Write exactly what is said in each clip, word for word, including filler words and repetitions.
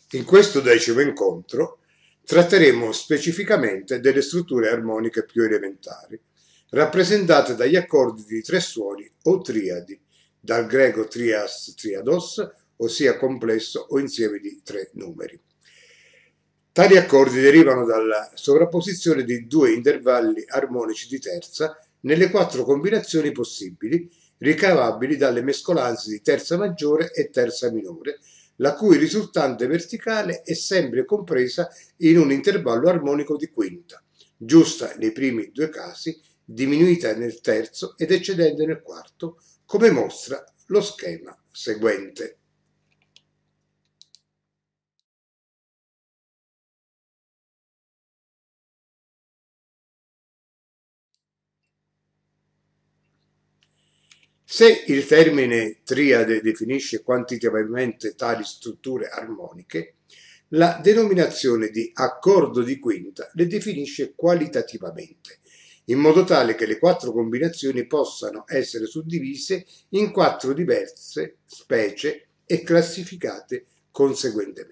In questo decimo incontro tratteremo specificamente delle strutture armoniche più elementari, rappresentate dagli accordi di tre suoni o triadi, dal greco trias triados, ossia complesso o insieme di tre numeri. Tali accordi derivano dalla sovrapposizione di due intervalli armonici di terza nelle quattro combinazioni possibili, ricavabili dalle mescolanze di terza maggiore e terza minore, la cui risultante verticale è sempre compresa in un intervallo armonico di quinta, giusta nei primi due casi, diminuita nel terzo ed eccedente nel quarto, come mostra lo schema seguente. Se il termine triade definisce quantitativamente tali strutture armoniche, la denominazione di accordo di quinta le definisce qualitativamente, in modo tale che le quattro combinazioni possano essere suddivise in quattro diverse specie e classificate conseguentemente.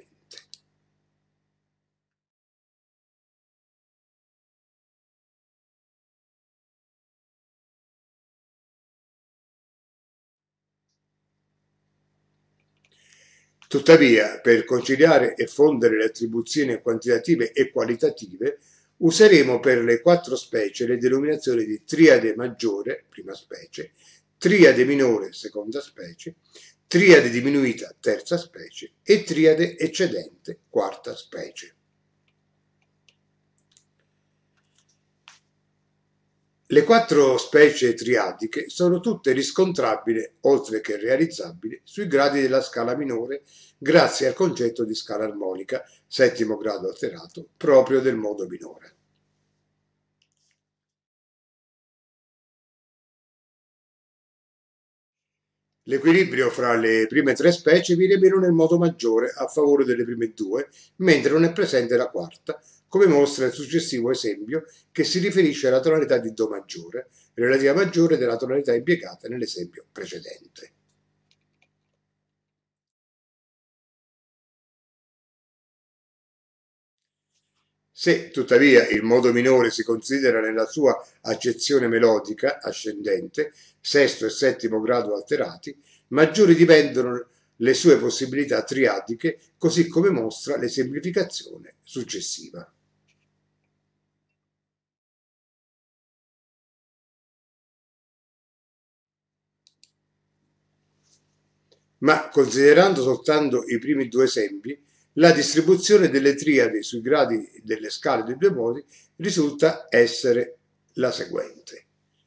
Tuttavia, per conciliare e fondere le attribuzioni quantitative e qualitative, useremo per le quattro specie le denominazioni di triade maggiore, prima specie, triade minore, seconda specie, triade diminuita, terza specie, e triade eccedente, quarta specie. Le quattro specie triadiche sono tutte riscontrabili, oltre che realizzabili, sui gradi della scala minore grazie al concetto di scala armonica, settimo grado alterato, proprio del modo minore. L'equilibrio fra le prime tre specie viene meno nel modo maggiore a favore delle prime due, mentre non è presente la quarta, come mostra il successivo esempio che si riferisce alla tonalità di Do maggiore, relativa maggiore della tonalità impiegata nell'esempio precedente. Se, tuttavia, il modo minore si considera nella sua accezione melodica ascendente, sesto e settimo grado alterati, maggiori divengono le sue possibilità triadiche, così come mostra l'esemplificazione successiva. Ma considerando soltanto i primi due esempi, la distribuzione delle triadi sui gradi delle scale dei due modi risulta essere la seguente.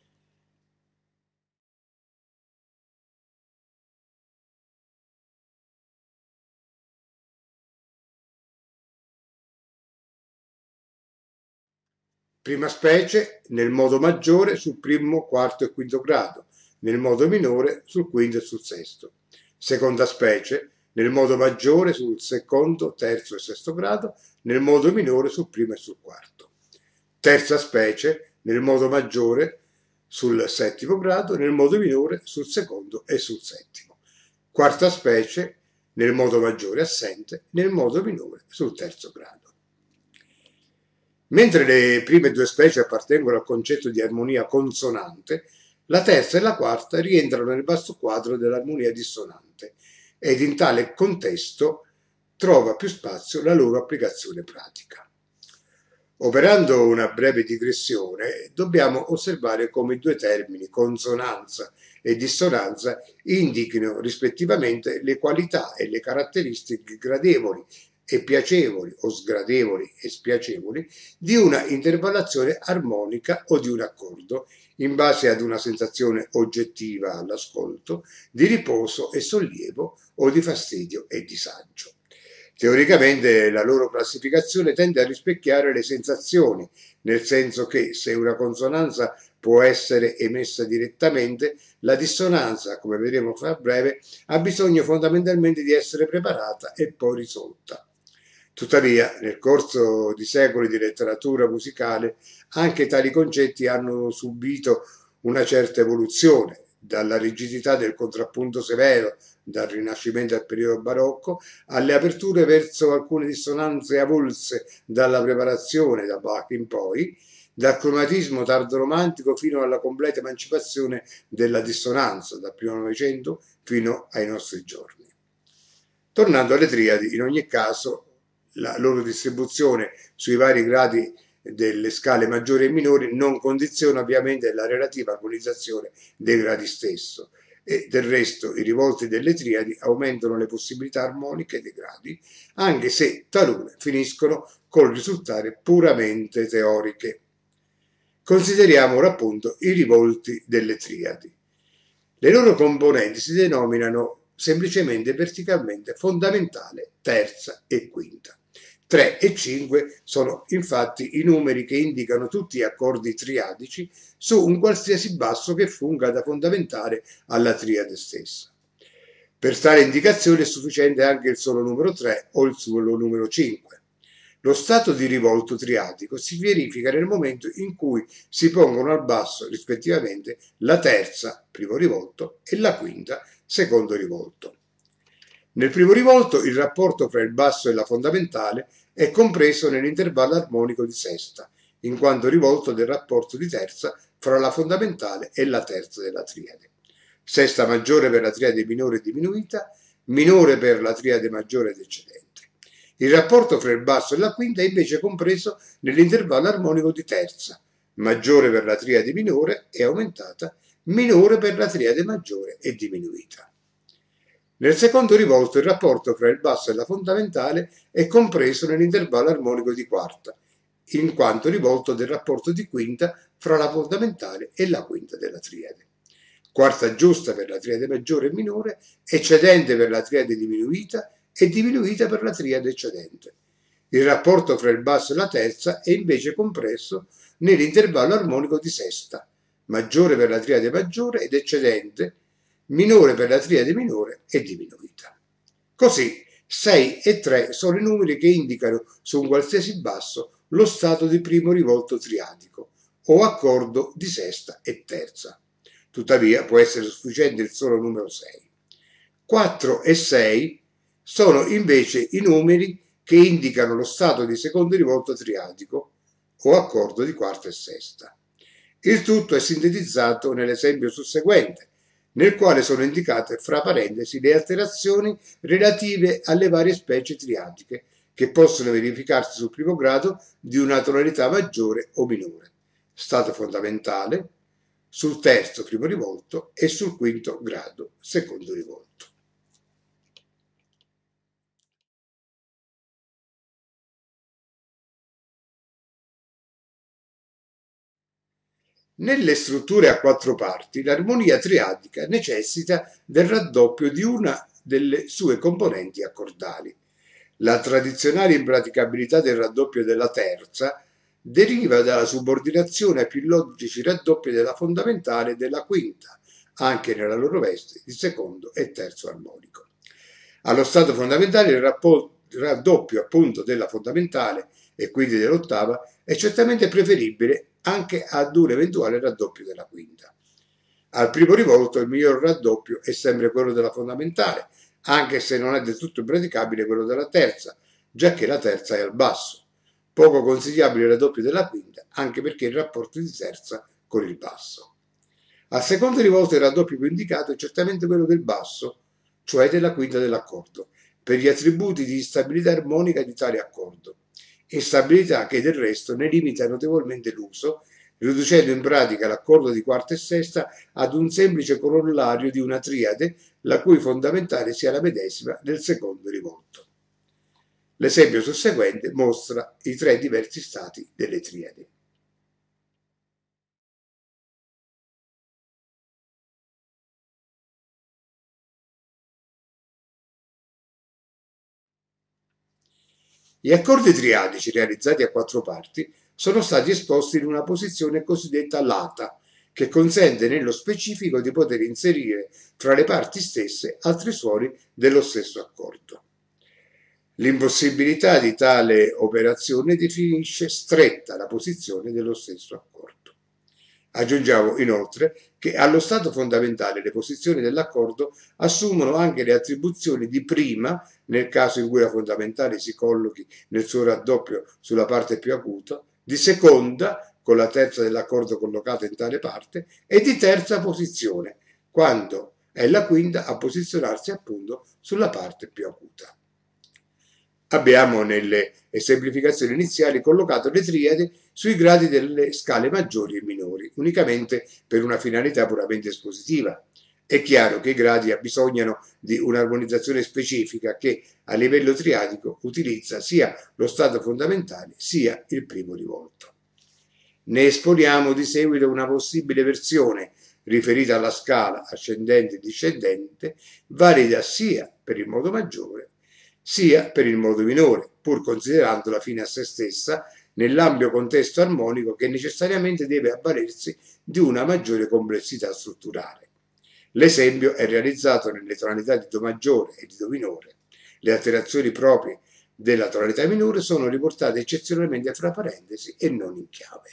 Prima specie nel modo maggiore sul primo, quarto e quinto grado, nel modo minore sul quinto e sul sesto. Seconda specie nel modo maggiore sul secondo, terzo e sesto grado, nel modo minore sul primo e sul quarto. Terza specie nel modo maggiore sul settimo grado, nel modo minore sul secondo e sul settimo. Quarta specie nel modo maggiore assente, nel modo minore sul terzo grado. Mentre le prime due specie appartengono al concetto di armonia consonante, la terza e la quarta rientrano nel basso quadro dell'armonia dissonante ed in tale contesto trova più spazio la loro applicazione pratica. Operando una breve digressione, dobbiamo osservare come i due termini, consonanza e dissonanza, indichino rispettivamente le qualità e le caratteristiche gradevoli e piacevoli o sgradevoli e spiacevoli di una intervallazione armonica o di un accordo, in base ad una sensazione oggettiva all'ascolto, di riposo e sollievo o di fastidio e disagio. Teoricamente la loro classificazione tende a rispecchiare le sensazioni, nel senso che se una consonanza può essere emessa direttamente, la dissonanza, come vedremo fra breve, ha bisogno fondamentalmente di essere preparata e poi risolta. Tuttavia, nel corso di secoli di letteratura musicale, anche tali concetti hanno subito una certa evoluzione, dalla rigidità del contrappunto severo, dal Rinascimento al periodo barocco, alle aperture verso alcune dissonanze avulse dalla preparazione da Bach in poi, dal cromatismo tardoromantico fino alla completa emancipazione della dissonanza, dal primo Novecento fino ai nostri giorni. Tornando alle triadi, in ogni caso la loro distribuzione sui vari gradi delle scale maggiori e minori non condiziona ovviamente la relativa armonizzazione dei gradi stesso, e del resto i rivolti delle triadi aumentano le possibilità armoniche dei gradi, anche se talune finiscono col risultare puramente teoriche. Consideriamo ora appunto i rivolti delle triadi. Le loro componenti si denominano semplicemente verticalmente fondamentale, terza e quinta. tre e cinque sono infatti i numeri che indicano tutti gli accordi triadici su un qualsiasi basso che funga da fondamentale alla triade stessa. Per tale indicazione è sufficiente anche il solo numero tre o il solo numero cinque. Lo stato di rivolto triadico si verifica nel momento in cui si pongono al basso rispettivamente la terza, primo rivolto, e la quinta, secondo rivolto. Nel primo rivolto il rapporto fra il basso e la fondamentale è compreso nell'intervallo armonico di sesta, in quanto rivolto del rapporto di terza fra la fondamentale e la terza della triade. Sesta maggiore per la triade minore diminuita, minore per la triade maggiore ed eccedente. Il rapporto fra il basso e la quinta è invece compreso nell'intervallo armonico di terza, maggiore per la triade minore e aumentata, minore per la triade maggiore e diminuita. Nel secondo rivolto il rapporto fra il basso e la fondamentale è compreso nell'intervallo armonico di quarta, in quanto rivolto del rapporto di quinta fra la fondamentale e la quinta della triade. Quarta giusta per la triade maggiore e minore, eccedente per la triade diminuita e diminuita per la triade eccedente. Il rapporto fra il basso e la terza è invece compreso nell'intervallo armonico di sesta, maggiore per la triade maggiore ed eccedente, minore per la triade minore e diminuita. Così sei e tre sono i numeri che indicano su un qualsiasi basso lo stato di primo rivolto triadico o accordo di sesta e terza. Tuttavia può essere sufficiente il solo numero sei. quattro e sei sono invece i numeri che indicano lo stato di secondo rivolto triadico o accordo di quarta e sesta. Il tutto è sintetizzato nell'esempio susseguente, nel quale sono indicate fra parentesi le alterazioni relative alle varie specie triadiche che possono verificarsi sul primo grado di una tonalità maggiore o minore, stato fondamentale, sul terzo primo rivolto e sul quinto grado secondo rivolto. Nelle strutture a quattro parti, l'armonia triadica necessita del raddoppio di una delle sue componenti accordali. La tradizionale impraticabilità del raddoppio della terza deriva dalla subordinazione ai più logici raddoppi della fondamentale e della quinta, anche nella loro veste di secondo e terzo armonico. Allo stato fondamentale il raddoppio appunto della fondamentale e quindi dell'ottava è certamente preferibile anche ad un eventuale raddoppio della quinta. Al primo rivolto il miglior raddoppio è sempre quello della fondamentale, anche se non è del tutto impraticabile quello della terza, già che la terza è al basso. Poco consigliabile il raddoppio della quinta, anche perché il rapporto di terza con il basso. Al secondo rivolto il raddoppio più indicato è certamente quello del basso, cioè della quinta dell'accordo, per gli attributi di instabilità armonica di tale accordo. Instabilità che del resto ne limita notevolmente l'uso, riducendo in pratica l'accordo di quarta e sesta ad un semplice corollario di una triade, la cui fondamentale sia la medesima del secondo rivolto. L'esempio susseguente mostra i tre diversi stati delle triadi. Gli accordi triadici realizzati a quattro parti sono stati esposti in una posizione cosiddetta lata, che consente nello specifico di poter inserire fra le parti stesse altri suoni dello stesso accordo. L'impossibilità di tale operazione definisce stretta la posizione dello stesso accordo. Aggiungiamo inoltre che allo stato fondamentale le posizioni dell'accordo assumono anche le attribuzioni di prima, nel caso in cui la fondamentale si collochi nel suo raddoppio sulla parte più acuta, di seconda, con la terza dell'accordo collocata in tale parte, e di terza posizione, quando è la quinta a posizionarsi appunto sulla parte più acuta. Abbiamo nelle esemplificazioni iniziali collocato le triadi sui gradi delle scale maggiori e minori, unicamente per una finalità puramente espositiva. È chiaro che i gradi abbisognano di un'armonizzazione specifica che a livello triadico utilizza sia lo stato fondamentale sia il primo rivolto. Ne esponiamo di seguito una possibile versione riferita alla scala ascendente e discendente, valida sia per il modo maggiore sia per il modo minore, pur considerandola fine a se stessa nell'ampio contesto armonico che necessariamente deve avvalersi di una maggiore complessità strutturale. L'esempio è realizzato nelle tonalità di Do maggiore e di Do minore. Le alterazioni proprie della tonalità minore sono riportate eccezionalmente fra parentesi e non in chiave.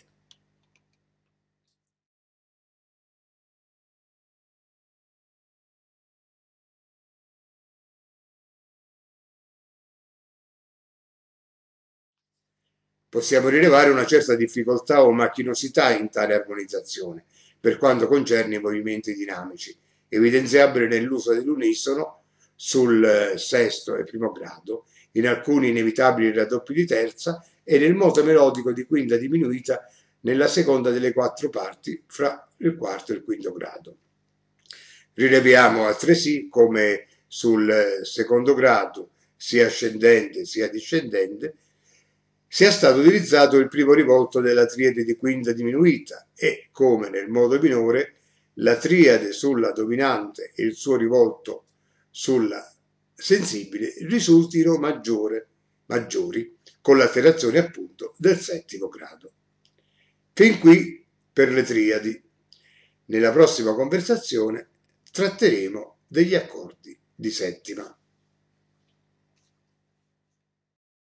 Possiamo rilevare una certa difficoltà o macchinosità in tale armonizzazione, per quanto concerne i movimenti dinamici, evidenziabile nell'uso dell'unisono sul sesto e primo grado, in alcuni inevitabili raddoppi di terza e nel moto melodico di quinta diminuita nella seconda delle quattro parti fra il quarto e il quinto grado. Rileviamo altresì come sul secondo grado, sia ascendente sia discendente, sia stato utilizzato il primo rivolto della triade di quinta diminuita e, come nel modo minore, la triade sulla dominante e il suo rivolto sulla sensibile risultino maggiore, maggiori, con l'alterazione appunto del settimo grado. Fin qui per le triadi. Nella prossima conversazione tratteremo degli accordi di settima.